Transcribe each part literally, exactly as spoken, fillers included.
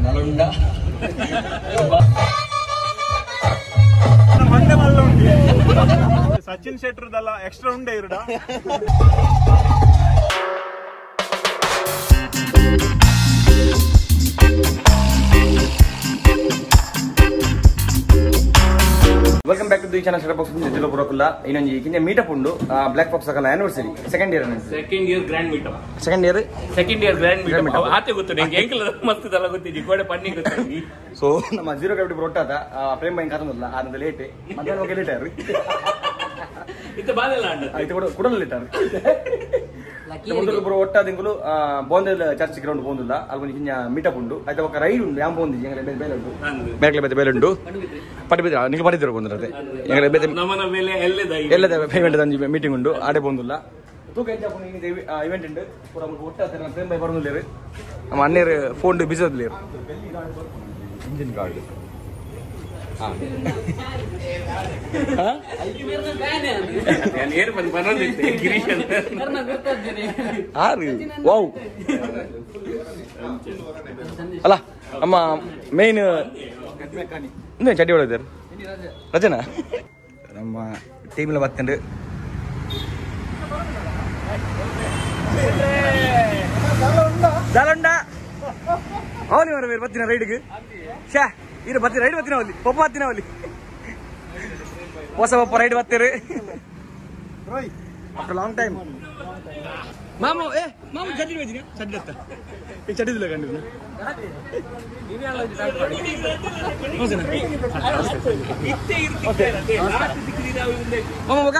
ನಲುಂಡ ಮಂಡೆ ಮಲ್ಲ ಉಂಟು ಸಚಿನ್ ಶೆಟ್ಟರ್ದಲ್ಲ ಎಕ್ಸ್ಟ್ರಾ ಉಂಡೆ ಇರುಡ welcome back to the channel Sharath box ಜಿಲ್ಲಾ ಪುರಕುಲ್ಲ ಇನ್ನೊಂದು ಕಿಂದೆ ಮೀಟಪ್ ಉಂಡು ಬ್ಲಾಕ್ ಬಾಕ್ಸ್ ಆಗಲ್ಲ anniversary second year second year grand meetup second year second year grand meetup ಆತೆ ಗೊತ್ತು ನಿಂಗೆ ಎಂಕಲ ಮಸ್ತ್ ತಲ ಗೊತ್ತಿದ್ದಿ ಕೋಡೆ ಪನ್ನಿ ಗೊತ್ತಿದ್ದಿ ಸೊ ನಮ್ಮ ಜೀರೋ ಗ್ರಾವಿಟಿ ಒಟ್ಟಾದ ಪ್ರೇಮ್ ಬೈ ಕಾತಂದಲ್ಲ ಆನಂದ ಲೇಟ್ ಮಧ್ಯಾಹ್ನ ಹೋಗಿ ಲೇಟ್ ಆರ್ರಿ ಇತ್ತ ಬಾದಲ್ಲ ಅಂಡ ಇದು ಕೂಡ ಕೂಡ ಲೇಟ್ ಆರ್ರಿ ಒಟ್ಟಾದಿಂಗಳು ಬೋಂದಲ್ ಚರ್ಚ್ ಗ್ರೌಂಡ್ ಬೋಂದಿಲ್ಲ ಅಲ್ಲಿ ಹಿಂಜ ಮೀಟಪ್ ಉಂಡು ಆಯ್ತಾ ఒక ರೈಡ್ ಉಂಡು ಯಾಂ ಬೋಂದಿ ಎಂಗಲ ಬೇಲೆ ಉಂಡು ಬೇಕಲೆ ಬೇತೆ ಬೇಲೆ ಉಂಡು ಪಡಿಬಿದ್ರ ನೀವು ಪಡಿದ್ರು ಬೋಂದಿರತೆ ಎಂಗಲ ಬೇತೆ ನಮನ ಮೇಲೆ ಎಲ್ಲದ ಎಲ್ಲದ ಪೇಮೆಂಟ್ ದಂಜಿ ಮೀಟಿಂಗ್ ಉಂಡು ಆಡೆ ಬೋಂದಿಲ್ಲ ತೂಕ ಎಂಚ ಪುನಿ ಇವೆಂಟ್ ಉಂಡು ಪೂರ ಒಟ್ಟಾದ ಪ್ರೇಮ್ ಬೈ ಬರನುಲ್ಲೇರು ನಮ್ಮ ಅಣ್ಣೇರು ಫೋನ್ ಬಿಸಿ ಅದ್ಲೇರು ಇಂಜಿನ್ ಗಾರ್ಡ್ ಅಲ್ಲ ನಮ್ಮ ಮೇನ್ ಚಡ್ಡಿ ಹೊಡೆದಾರ ರಜನಾ ನಮ್ಮ ಟೀಮ್ಲ ಬತ್ತಂಡು ಜಾಲುಂಡ ಅವನಿ ಮರ ಬೇರೆ ಬತ್ತಿನ ರೈಡ್ಗೆ ಶಾ ಇದು ಬತ್ತಿ ರೈಡ್ ಬತ್ತಿನ ಅಲ್ಲಿ ಪಪ್ಪ ಬತ್ತಿನ ಅಲ್ಲಿ ಹೊಸ ಪಪ್ಪ ರೈಡ್ ಬತ್ತೀರಿ ಆಫ್ಟರ್ ಲಾಂಗ್ ಟೈಮ್ ಮಾಮ ಏ ಮಾಮ ಚಡ್ಡಿ ಬೇಜಿನ ಚಡ್ಡಿ ಅತ್ತ ಈ ಚಡ್ಡಿದಿಲ್ಲ ಕಂಡು ಮಾಮ ಮಗ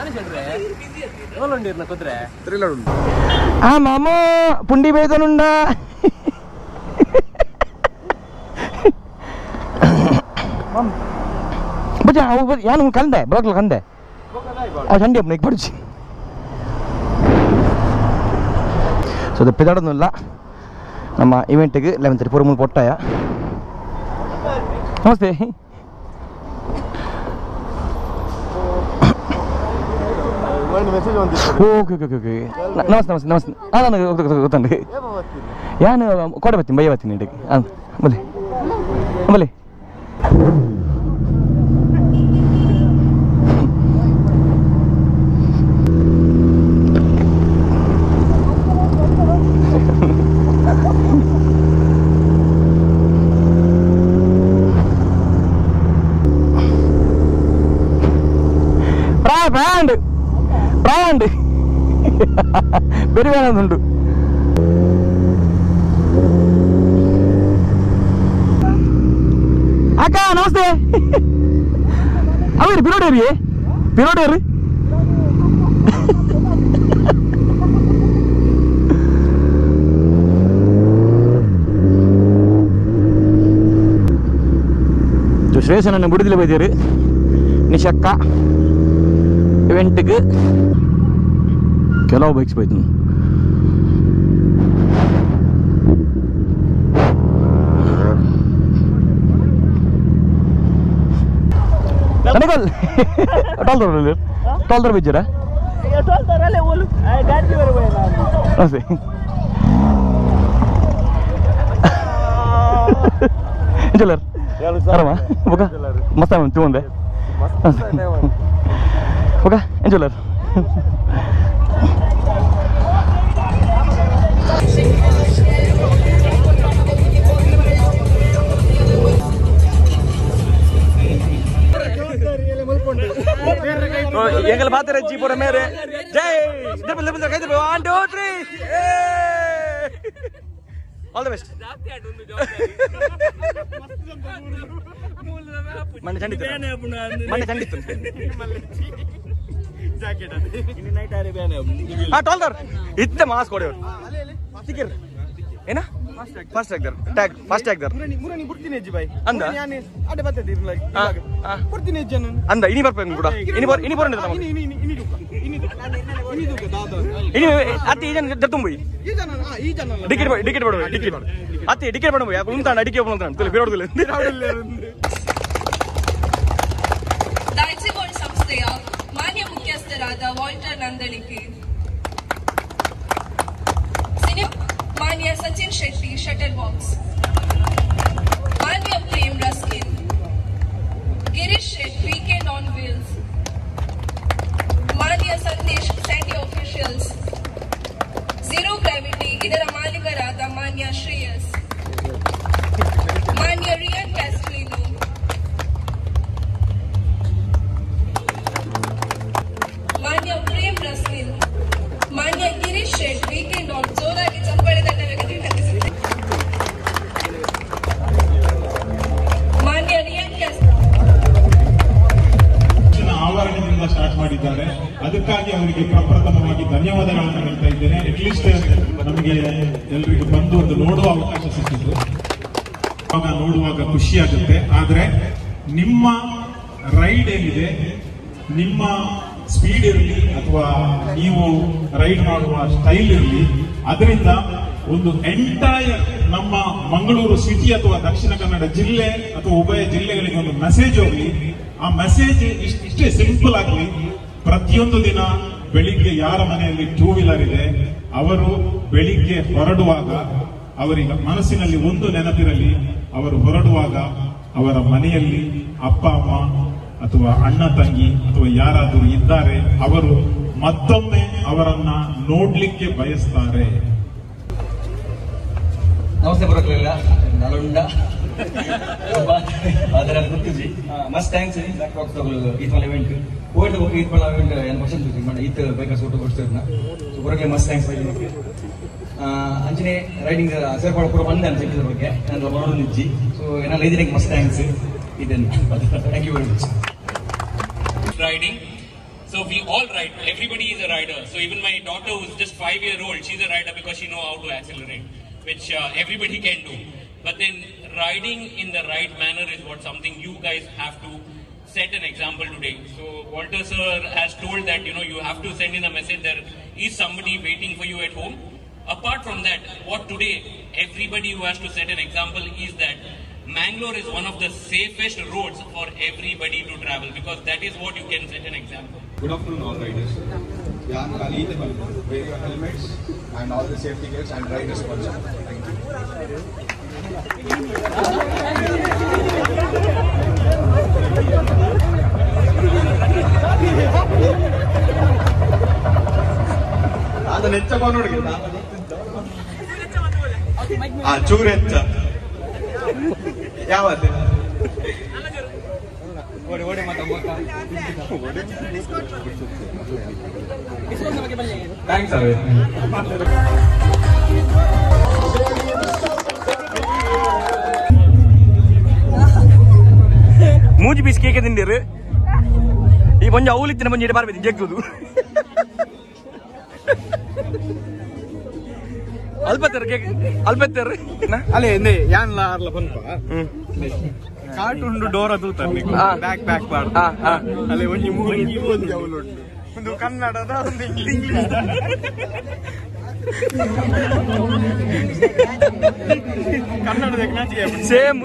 ಕುದ್ರೆ ಆ ಮಾಮ ಪುಂಡಿ ಬೇದನುಂಡ ಬಜ ಯಾನು ಕಂದೆ ಬ್ಲಾಕ್ ಕಂದೆ ಆ ಚಂಡಿ ಅಪ್ಪ ಪಡಿಸಿ ಸೊ ದಪ್ಪಿದಾಡೋದಿಲ್ಲ ನಮ್ಮ ಇವೆಂಟ್ಗೆ ಲೆವೆನ್ ತರ್ಟಿ ಫೋರ್ ಮೂರು ಪೊಟ್ಟಾಯ ನಮಸ್ತೆ ಓಕೆ ಓಕೆ ಓಕೆ ಓಕೆ ನಮಸ್ತೆ ನಮಸ್ತೆ ನಮಸ್ತೆ ಹಾಂ ನನಗೆ ಗೊತ್ತುಂಡು ಯಾನು ಕೋಟೆ ಬರ್ತೀನಿ ಬಯ್ಯ ಬರ್ತೀನಿ ಇಡೀ ಹಾಂ ಬಲಿ ಬಲಿ ಬ್ರ್ಯಾಂಡ್ ಬ್ರ್ಯಾಂಡ್ ಬೇರೆ ಬೇರೆ ಉಂಟು ಅಕ್ಕ ನಮಸ್ತೆ ಅವರಿ ಬಿರೋಡೇರಿ ಬಿರೋಡೇರಿ ಶ್ರೇಷ ನನ್ನ ಬಿಡುದಿಲ್ಲ ಬೈದೇರಿ ನಿಶಕ್ಕ ಇವೆಂಟ್ಗೆ ಕೆಲವು ಬೈಕ್ಸ್ ಬೈತು ನನಗಲ್ ಟೋಲ್ದವ್ರ ಟೋಲ್ದವ್ರ ಬಿಜ್ಜರ ನಮಸ್ತೆ ಎಂಜಲರ್ ಆರಾಮ ಬೊಕ ಮಸ್ತ ತಿಂದೆ ಓಕೆ ಎಂಜಲರ್ ಎಂಗಲ್ ಬಾತರ ಜಿ ಪುರ ಮೇರೆ ಜೈ ಡಬಲ್ ಡಬಲ್ ಕೈ ದಬೆ one two three all the best ಮನೆ ಚಂಡಿತ್ತು ಮನೆ ಚಂಡಿತ್ತು ಜಾಕೆಟ್ ಅದು ಇನ್ನು ನೈಟ್ ಆರೆ ಬ್ಯಾನೆ ಆ ಟೋಲ್ದರ್ ಇತ್ತ ಮಾಸ್ ಕೊಡೆವರು ಸಿಕ್ಕಿರ್ ಏನ fast tag tag fast tag ಮುರನಿ ಮುರನಿ ಬಿಡ್ತೀನಿ ಅಜ್ಜಿ ಬಾಯ್ ಅಂದ ನಾನು ಅಡೆ ಬರ್ತದೆ ಇರ್ಲಾಗ ಇವಾಗ ಬಿಡ್ತೀನಿ ಅಜ್ಜಿ ನಾನು ಅಂದ ಇನಿ ಬರ್ಬೇಕು ಕೂಡ ಇನಿ ಬರ್ ಇನಿ ಬರೋಣ ಇನಿ ಇನಿ ಇನಿ ದುಕ್ಕ ಇನಿ ದುಕ್ಕ ಇನಿ ದುಕ್ಕ ದಾದ ಇನಿ ಅತ್ತಿ ಈ ಜನ ದತ್ತು ಬೈ ಈ ಜನ ಆ ಈ ಜನ ಟಿಕೆಟ್ ಟಿಕೆಟ್ ಬಡಬ ಟಿಕೆಟ್ ಅತ್ತಿ ಟಿಕೆಟ್ ಬಡಬ ಯಾಕ ಉಂತಾನ ಅಡಿಕೆ ಬಂತಾನ ತಲೆ ಬಿರೋಡದಿಲ್ಲ ಬಿರೋಡದಿಲ್ಲ ದಾಯ್ಸಿಗೋಲ್ಡ್ ಸಂಸ್ಥೆಯ ಮಾನ್ಯ ಮುಖ್ಯಸ್ಥರಾದ ವಾಲ್ಟರ್ ನಂದಳಿಕೆ ಮಾನ್ಯ ಸಚಿನ್ ಶೆಟ್ಟಿ ಶಟಲ್ ಬಾಕ್ಸ್ ನೋಡುವಾಗ ಖುಷಿ ಆಗುತ್ತೆ. ಆದ್ರೆ ನಿಮ್ಮ ರೈಡ್ ಏನಿದೆ, ನಿಮ್ಮ ಸ್ಪೀಡ್ ಇರಲಿ ಅಥವಾ ನೀವು ರೈಡ್ ಮಾಡುವ ಸ್ಟೈಲ್ ಇರಲಿ, ಅದರಿಂದ ಒಂದು ಎಂಟೈರ್ ನಮ್ಮ ಮಂಗಳೂರು ಸಿಟಿ ಅಥವಾ ದಕ್ಷಿಣ ಕನ್ನಡ ಜಿಲ್ಲೆ ಅಥವಾ ಉಭಯ ಜಿಲ್ಲೆಗಳಿಗೆ ಒಂದು ಮೆಸೇಜ್ ಹೋಗ್ಲಿ. ಆ ಮೆಸೇಜ್ ಇಷ್ಟೇ ಸಿಂಪಲ್ ಆಗಲಿ. ಪ್ರತಿಯೊಂದು ದಿನ ಬೆಳಿಗ್ಗೆ ಯಾರ ಮನೆಯಲ್ಲಿ ಟೂ ವೀಲರ್ ಇದೆ ಅವರು ಬೆಳಿಗ್ಗೆ ಹೊರಡುವಾಗ ಅವರಿಗೆ ಮನಸ್ಸಿನಲ್ಲಿ ಒಂದು ನೆನಪಿರಲಿ, ಅವರು ಹೊರಡುವಾಗ ಅವರ ಮನೆಯಲ್ಲಿ ಅಪ್ಪ ಅಮ್ಮ ಅಥವಾ ಅಣ್ಣ ತಂಗಿ ಅಥವಾ ಯಾರಾದರೂ ಇದ್ದಾರೆ, ಅವರು ಮತ್ತೊಮ್ಮೆ ಅವರನ್ನ ನೋಡ್ಲಿಕ್ಕೆ ಬಯಸ್ತಾರೆ. ನಮಸ್ತೆ ಬರೋಕ್ಕಿಲ್ಲ ನಲುಂಡ ಅದರ ಗುರುತಿಸಿ ಮಸ್ಟ್ ಥ್ಯಾಂಕ್ಸ್ ಬ್ಯಾಕ್ ಬಾಕ್ಸ್ ತಗೊಳ್ಳೋದು ಈತ್ ಮಲ ಇವೆಂಟ್ ಹೋಗಿ ಹೋಗಿ ಈತ್ ಮಲ ಇವೆಂಟ್ ಏನು ಕ್ವಶನ್ ಮಾಡಿ ಈತ್ ಬೇಕಸ್ ಊಟ ಕೊಡ್ತಿದ್ನ ಸೊ ಬರೋಕ್ಕೆ ಮಸ್ಟ್ ಥ್ಯಾಂಕ್ಸ್ ಬಗ್ಗೆ ಅಂಚನೆ ರೈಡಿಂಗ್ ಸೇರ್ಕೊಳ್ಳೋ ಪೂರ ಬಂದೆ ಅಂತ ಸಿಕ್ಕಿದ ಬಗ್ಗೆ ನಾನು ಬರೋದು ನಿಜ್ಜಿ ಸೊ ಏನೆಲ್ಲ ಇದಕ್ಕೆ ಮಸ್ಟ್ ಥ್ಯಾಂಕ್ಸ್ ಇದನ್ನು thank you very much. Riding. So we all ride. Everybody is a rider. So even my daughter, who's just five year old, she's a rider because she know how to accelerate, which uh, everybody can do. But then riding in the right manner is what something you guys have to set an example today. So Walter sir has told that you know you have to send in a message. There is somebody waiting for you at home. Apart from that, what today everybody who has to set an example is that Mangalore is one of the safest roads for everybody to travel because that is what you can set an example. Good afternoon all riders. Yan kali the wear your helmets and all the safety gears and ride responsibly. Thank you. ಅದು ನೆಚ್ಚಕೊಂಡು ಹುಡುಗಿಲ್ಲ ಆ ಚೂರು ಹೆಚ್ಚ ಯಾವತ್ತೆ ಓಡಿ ಓಡಿ ಮತ್ತೆ thanks ಅವೇ ಮೂಜಿ piece cake ತಿಂದಿರು ಈ ಬಂಜ ಅವಲಿತ್ತಿನ ಬಂಜ ಇಡ ಬಾರ್ಬೇಕು ಜಗ್ಗುದು ಅಲ್ಪತ್ತರ ಕೇಕ್ ಅಲ್ಪತ್ತರ ಅಲ್ಲೇ ಎಂದೇ ಯಾನ್ ಲಾರ್ಲ ಬಂಪ ಕಾರ್ಟೂನ್ ಡೋರ್ ಅದು ಬ್ಯಾಕ್ ಬ್ಯಾಕ್ ಪಾಡ್ ಅಲ್ಲೇ ಒಂಜಿ ಮೂಗಿ ಒಂಜಿ ಅವಲುಂಡು ಒಂದು ಕನ್ನಡದ ಒಂದು ಇಂಗ್ಲಿಷ್ ಕನ್ನಡದ ನಾಚಿಕೆ ಸೇಮ್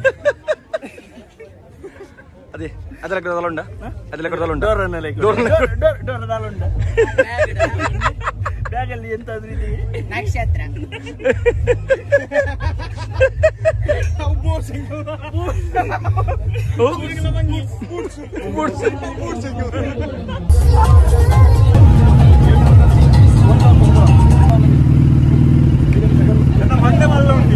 ಅದೇ ಅದೆಲ್ಲ ಕೊಡದಲ್ಲ ಅದೆಲ್ಲ ಕೊಡದಲ್ಲ ಡೋರ್ ಡೋರ್ ಡೋರ್ ದಾಲುಂಡ ಬ್ಯಾಗಲ್ಲಿ ಎಂತಾದ್ರೂ ಇದೆ ನಕ್ಷತ್ರ ಮಂಡೆ ಮಲ್ಲ ಉಂಟು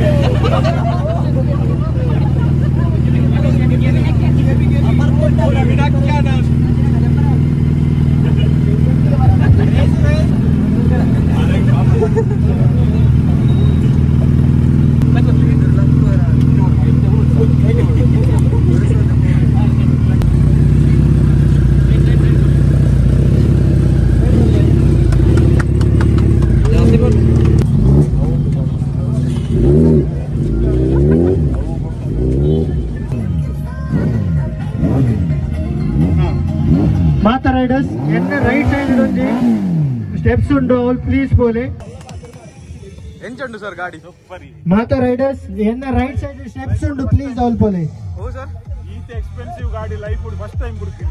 ಮಾತಾ ರೈಡರ್ಸ್ ಎನ್ನ ರೈಟ್ ಸೈಡ್ ಒಂಜಿ ಸ್ಟೆಪ್ಸ್ ಉಂಡು ಅವ್ಲು ಪ್ಲೀಸ್ ಬೋಲೆ ಎಂಚುಂಡು ಸರ್ ಗಾಡಿ ಮಾತಾ ರೈಡರ್ಸ್ ಎನ್ನ ರೈಟ್ ಸೈಡ್ ಸ್ಟೆಪ್ಸ್ ಉಂಡು ಪ್ಲೀಸ್ ಅವ್ಲು ಬೋಲೆ ಓ ಸರ್ ಈತ ಎಕ್ಸ್ಪೆನ್ಸಿವ್ ಗಾಡಿ ಲೈಫ್ ಉಂಡು ಫಸ್ಟ್ ಟೈಮ್ ಬಿಡ್ತೀನಿ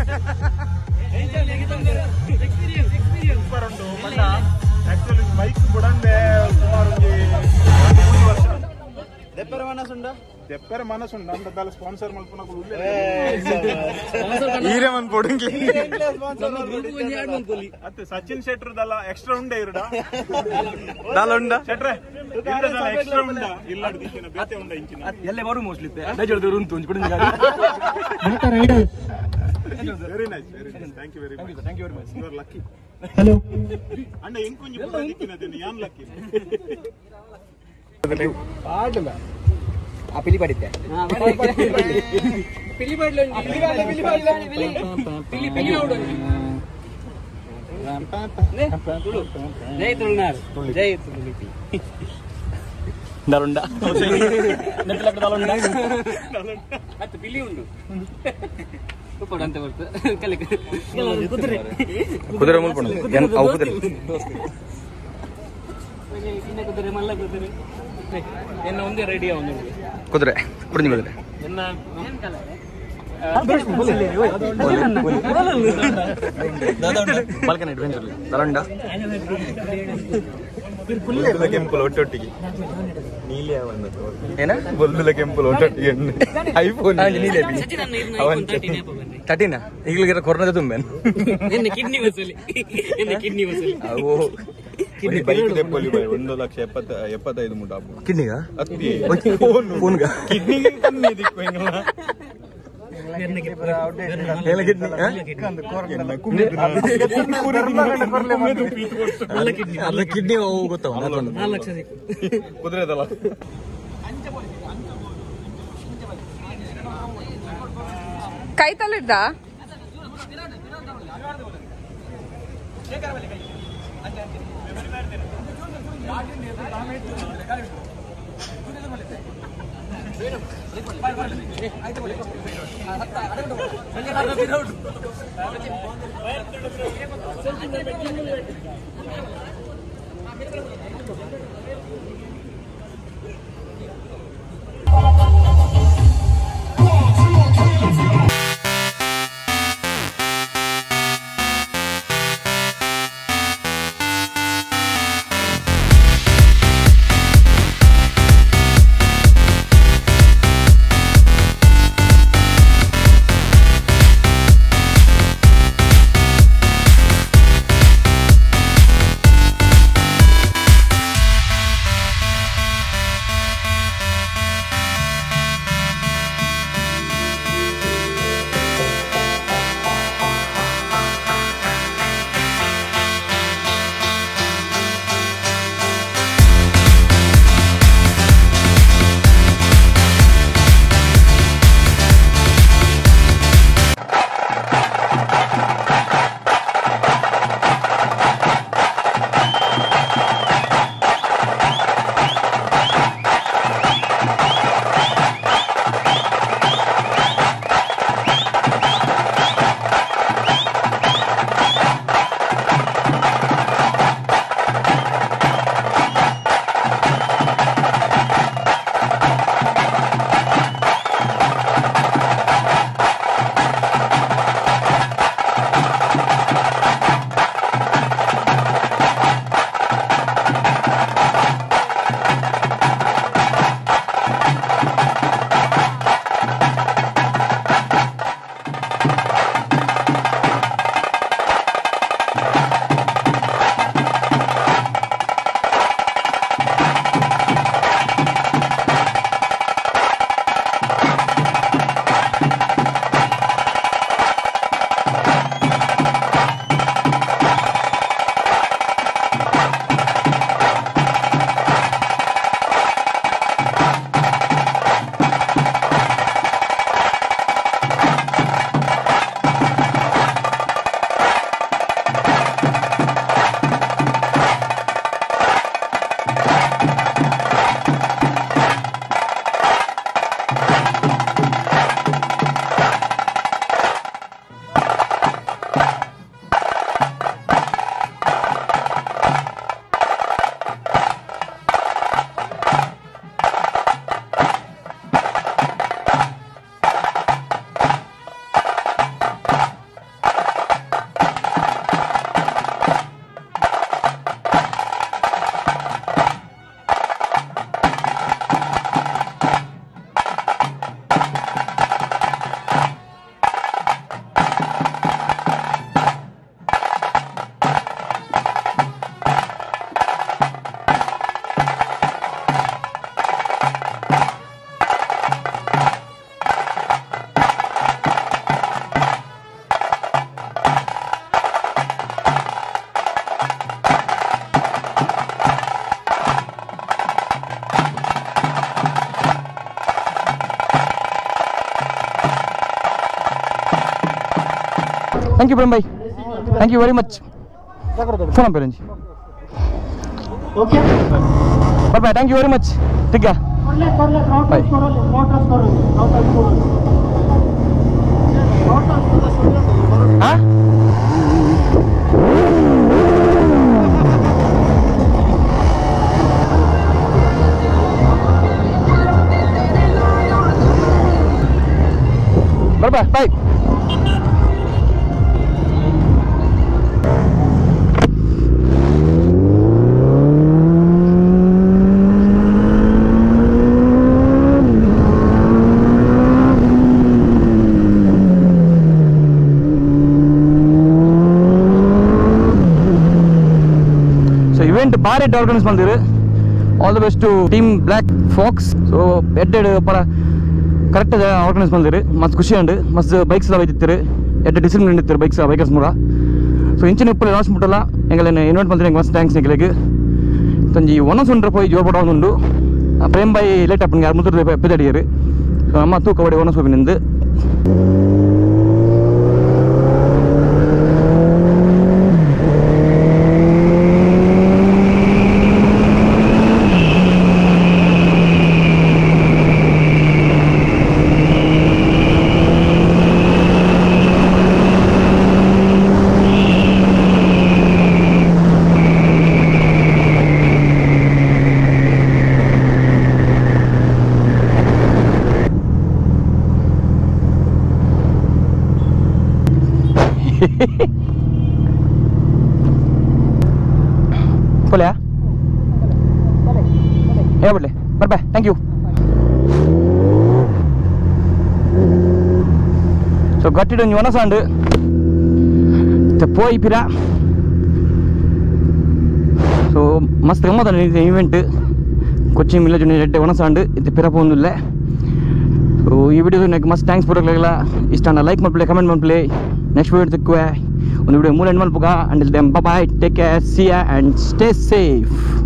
ಸೂಪರ್ ಉಂಡು ಬಟ್ ಆಕ್ಚುಲಿ ಬೈಕ್ ಬಿಡಂದೆ ಸುಮಾರು ಮೂರು ವರ್ಷ ದೆಪ್ಪರ ಮನಸ್ಸುಂಡ ದೆಪ್ಪರ ಮನಸ್ಸುಂಡ ಅಂದಲ್ಲ ಸ್ಪಾನ್ಸರ್ ಮಲ್ಪನ ಈರೆ ಮನ್ ಪೊಡಂಗಿ ಅತ್ತೆ ಸಚಿನ್ ಶೆಟ್ಟರ್ದಲ್ಲ ಎಕ್ಸ್ಟ್ರಾ ಉಂಡೆ ಇರಡ ದಾಲುಂಡ ಶೆಟ್ರೆ ಎಕ್ಸ್ಟ್ರಾ ಉಂಡ ಇಲ್ಲ ದಿಕ್ಕಿನ ಬೇತೆ ಉಂಡ ಇಂಚಿನ ಎಲ್ಲೇ ಬರು ಮೋಸ್ಟ್ಲಿ ದಜಳದೂರು ಉಂಟು ಒಂಚು ಪುಡಿನ ಗಾಡಿ ಮಾತಾ riders very nice very nice thank you very much thank you very much you are lucky hello ಅಣ್ಣ ಎಂಕೊಂಜಿ ಪುಡ ದಿಕ್ಕಿನದೇನು ಯಾನ್ ಲಕ್ಕಿ ಆಡಲ್ಲ ಆ ಪಿಲಿ ಪಡಿತೆ ಪಿಲಿ ಪಡ್ಲ ಪಿಲಿ ಪಡ್ಲ ಪಿಲಿ ಪಡ್ಲ ಪಿಲಿ ಪಿಲಿ ಓಡು ಜೈ ತುಳುನಾರ್ ಜೈ ತುಳುಲಿಪಿ ದರುಂಡ ನೆಟ್ಟಲಕ್ಕ ದರುಂಡ ಮತ್ತೆ ಬಿಳಿ ಉಂಡು ಕೊಡಂತ ಬರ್ತು ಕಲಿಕೆ ಕುದುರೆ ಕುದುರೆ ಮುಲ್ಪಣ ಅವು ಕುದುರೆ ಇನ್ನ ಕುದುರೆ ಮಲ್ಲ ಕುದುರೆ ಎನ್ನ ಒಂದೇ ರೆಡಿ ಅವನು ಕುದುರೆ ಕುಡಿഞ്ഞു ಕುದುರೆ ಎನ್ನ ಬಾಲ್ಕನಿ ಅಡ್ವೆಂಚರ್ ದರುಂಡ ಬೊಲ್ಲುಲ ಕೆಂಪುಲ ಒಟ್ಟೊಟ್ಟಿಗೆ ನೀಲಿ ಏನ ಬೊಲ್ಲುಲ ಕೆಂಪುಲ ಒಟ್ಟೊಟ್ಟಿಗೆ ಐಫೋನ್ ತಟಿನ ಈಗಲಿಗೆ ಕೊರೋನಾ ತುಂಬೆನ್ ಎನ್ನ ಕಿಡ್ನಿ ವಸೂಲಿ ಎನ್ನ ಕಿಡ್ನಿ ವಸೂಲಿ ಓ ಕಿಡ್ನಿ ಬೈಕ್ ತೆಪ್ಪಲಿ ಬೈ ಒಂದು ಲಕ್ಷ ಎಪ್ಪತ್ತ ಎಪ್ಪತ್ತೈದು ಮುಟ ಕಿಡ್ನಿಗ ಅತ್ತಿ ಫೋನ್ ಫೋನ್ಗ ಕಿಡ್ನಿಗೆ ಕಮ್ಮಿ ದಿಕ್ಕು ಹೆಂಗಲ್ಲ ಏನ ಕಿಡ್ನಿ ಅಲ್ಲ ಕಿಡ್ನಿ ಗೊತ್ತಾವ ನಾಲ್ಕು ಲಕ್ಷ ಸಿಕ್ಕು ಕುದುರೆದಲ್ಲ ಕೈ ತಲಿಡ್ದ Thank you, Prem bhai. Thank you very much. Phone number. Okay. Bye bye. Thank you very much. ठीक है बाय हाँ bye bye event ಬಾರಿ ಆರ್ಗನೈಸ್ ಮಾಡಿದ್ರು all the best to team black fox so ಎಡ್ಡೆಡ್ ಪರ ಕರೆಕ್ಟ್ ಆರ್ಗನೈಸ್ ಮಾಡಿದ್ರು ಮಸ್ತ್ ಖುಷಿ ಉಂಡು ಮಸ್ತ್ ಬೈಕ್ಸ್ ಎಲ್ಲ ಬೈತಿರ್ತಾರೆ ಎಡ್ಡೆ ಡಿಸಿಪ್ಲಿನ್ ಇರ್ತಾರೆ ಬೈಕ್ಸ್ ಬೈಕರ್ಸ್ ಮೂರ ಸೊ ಇಂಚಿನ ಇಪ್ಪಲ್ಲಿ ಲಾಸ್ಟ್ ಮುಟ್ಟಲ್ಲ ಎಂಗಲೇನು ಇನ್ವೈಟ್ ಮಾಡಿದ್ರೆ ಎಂಗೆ ಮಸ್ತ್ ಥ್ಯಾಂಕ್ಸ್ ನಿಮಗೆ ತಂಜಿ ಒನಸ್ ಉಂಡ್ರೆ போய் ಜೋರ್ ಪಡ ಉಂಡು ಪ್ರೇಮ್ ಬಾಯಿ ಲೇಟ್ ಅಪ್ಪನಿಗೆ ಯಾರು ಮುದ್ರ ಎಪ್ಪದಡಿಯರು ಸೊ ಅಮ್ಮ ತೂಕ ಹೊಡೆ ಒನಸ್ ಹೋಗಿ ನಿಂದು boleh ya? Ya boleh. Bye bye. Thank you. So got it on Yona Sand. The poi pira. So must remember the event. Kochi Mila Junior Yona Sand. It's pira pondulle. So ಈ video ನನಗೆ ಮಸ್ತ್ thanks ಬರೋಕ್ಕಾಗಲ್ಲ ಇಷ್ಟನ like ಮಾಡ್ಕೊಳ್ಳಿ comment ಮಾಡ್ಕೊಳ್ಳಿ next video ತೆಕ್ಕುವೆ ಒಂದು video ಮೂರು ಎಂಡ್ ಮಾಡ್ಬೋಗ and then bye bye take care see you and stay safe